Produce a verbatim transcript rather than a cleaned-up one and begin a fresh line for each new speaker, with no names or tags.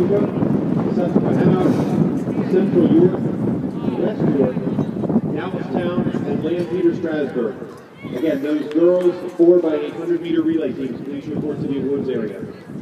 Saratoga, Susquehanna, Central York, West York, Dallastown, and Lampeter Strasburg. Again, those girls, four by eight hundred meter relay teams, please report to the awards area.